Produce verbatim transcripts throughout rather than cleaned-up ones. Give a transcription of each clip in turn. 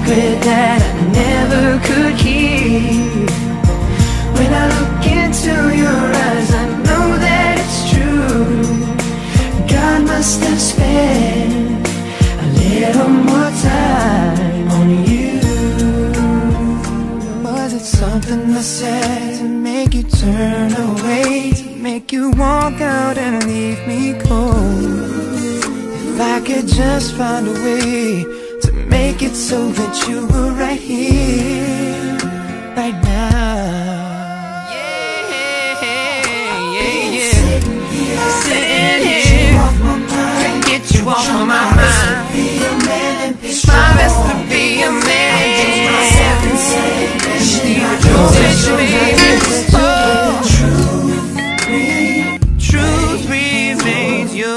secret that I never could keep. When I look into your eyes, I know that it's true. God must have spent a little more time on you. Was it something I said to make you turn away, to make you walk out and leave me cold? If I could just find a way to make it so that you were right here, right now. Yeah, yeah, yeah. Sitting here, trying to get you off of my mind. It's my best to be a man. Truth remains you.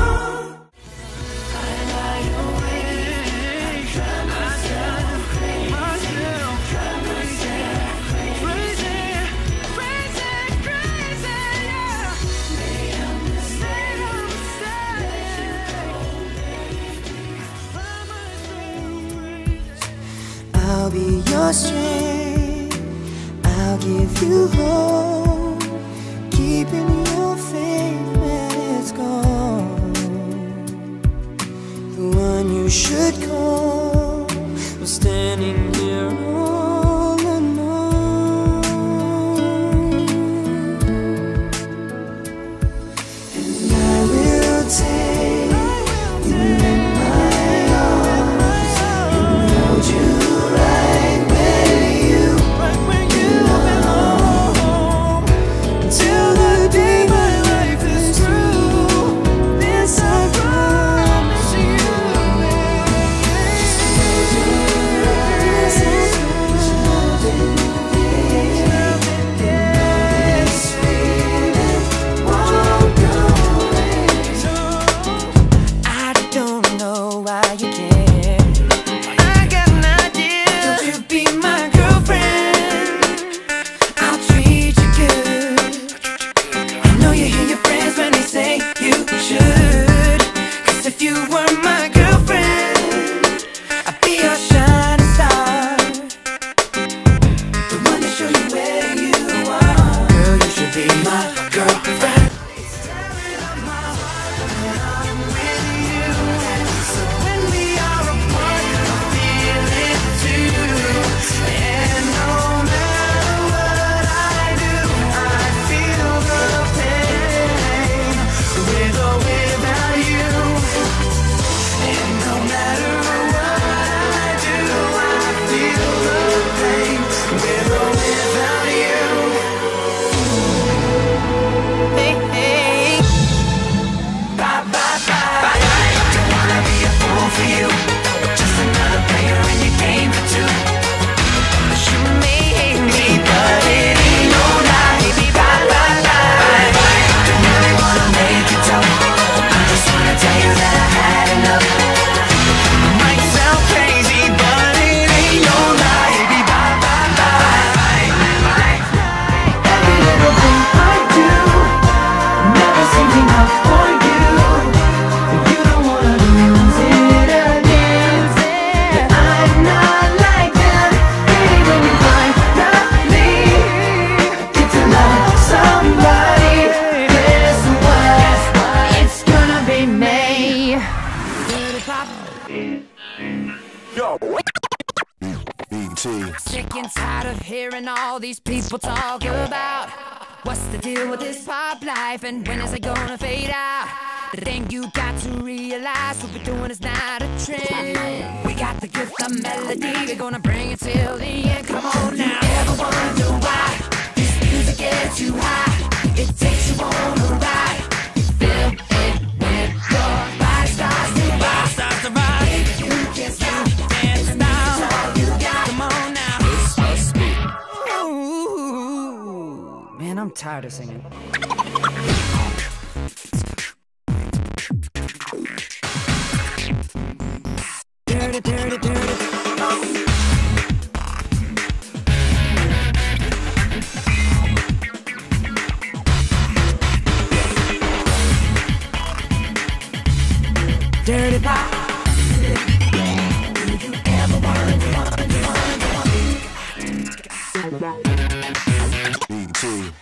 I'll be your strength, I'll give you hope, keeping your faith when it's gone. The one you should call was standing here all alone. And I will take you in my arms and hold you right where you belong, till the day my life is through. This I promise you. I don't know why you care. I got an idea. Don't you be my girlfriend? I'll treat you good. I know you hear your friends when they say you should. Cause if you were my girlfriend, I'd be your shining star, the one that shows you where you are. Girl, you should be my girlfriend. So when we are apart, I feel it too. And no matter what I do, I feel the pain, with or without you. And no matter what I do, I feel the pain, with or without you. Hey, hey. Bye, bye, bye. Don't wanna be a fool for you, just another player in your game for two. You may hate me, but it ain't no lie. Baby, bye, bye, bye. Don't really wanna make it tough, I just wanna tell you that I had enough. Might sound crazy, but it ain't no lie. Baby, bye, bye, bye. Every little thing I do never seems enough for you. You don't wanna lose it again. But I'm not like that. Baby, when you finally get to love somebody, guess what? It's gonna be me. Sick and tired of hearing all these people talk about what's the deal with this pop life and when is it gonna fade out. The thing you got to realize, what we're doing is not a trend. We got the gift of melody, we're gonna bring it till the end. Come on now. Ever wonder why this music gets you high? It takes you on a ride. You feel it when your body starts to rock. Starts to rock. You can't stop. Can't stop. That's all you got. Come on now. This must be. Ooh, man, I'm tired of singing. Dirty, dirty, dirty. Dirty pop. Do you ever wonder Me too.